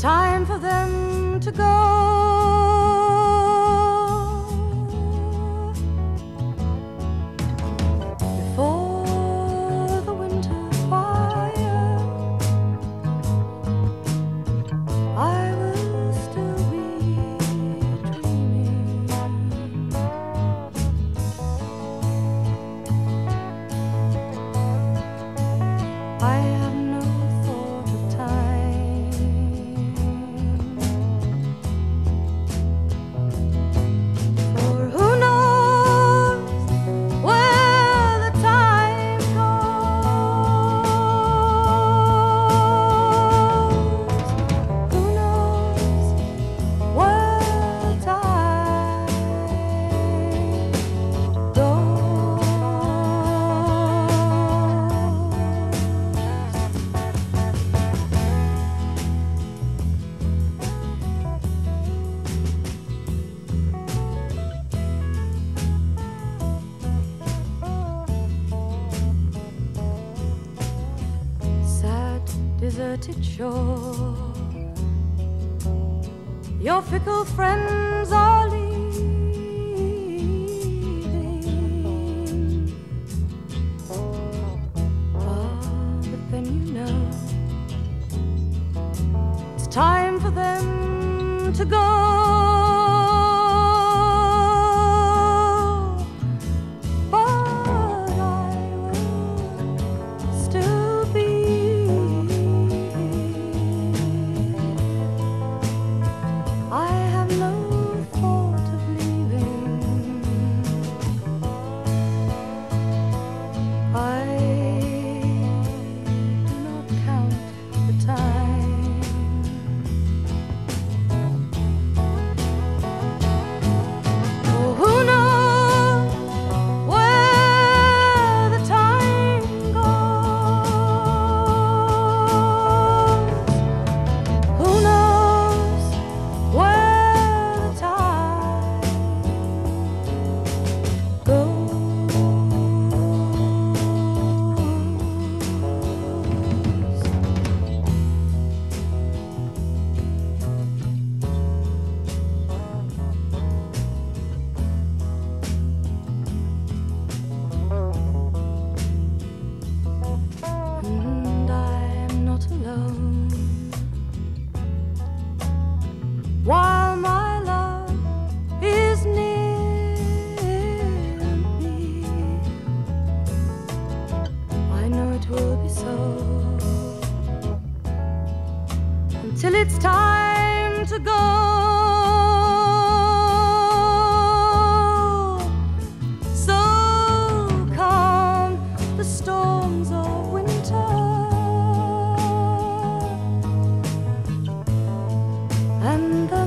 time for them to go. Before the winter fire, I will still be dreaming. I have no thought of time, for who knows where the time goes? Who knows where the time goes? Sad, deserted shore, your fickle friends are leaving. Ah, but then you know it's time for them to go. But I will still be. I have no thought of leaving. I do not count the time. Oh, who knows where the time goes? Who knows where the time goes? And I'm not alone, while my love is near me. I know it will be so until it's time to go. So come the storms of winter, and the